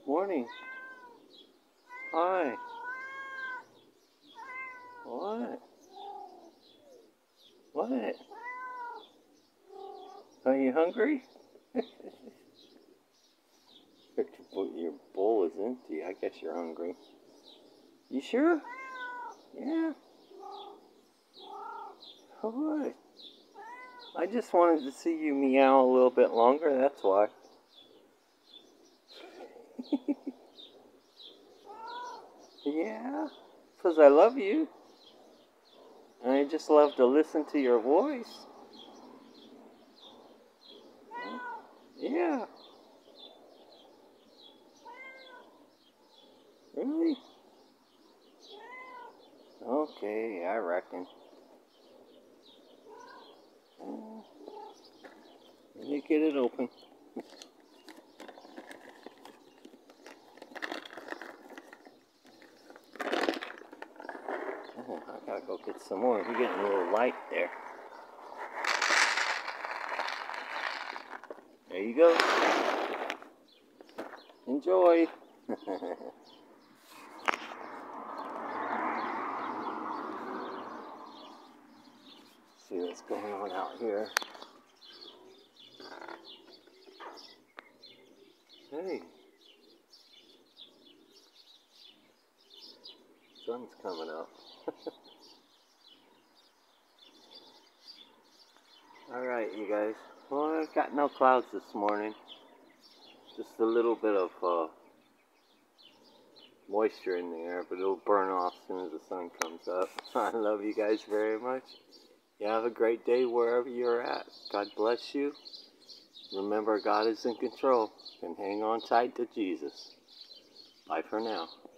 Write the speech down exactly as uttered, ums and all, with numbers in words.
Morning. Hi. What? What? Are you hungry? Your bowl is empty. I guess you're hungry. You sure? Yeah. What? I just wanted to see you meow a little bit longer, that's why. Yeah, because I love you. And I just love to listen to your voice. Yeah. Really? Okay, I reckon. Uh, let me get it open. Oh, I gotta go get some more. You're getting a little light there. There you go. Enjoy. See what's going on out here. Hey. Sun's coming up. Alright, you guys. Well, I've got no clouds this morning. Just a little bit of uh, moisture in the air, but it'll burn off as soon as the sun comes up. I love you guys very much. You have a great day wherever you're at. God bless you. Remember, God is in control, and hang on tight to Jesus. Bye for now.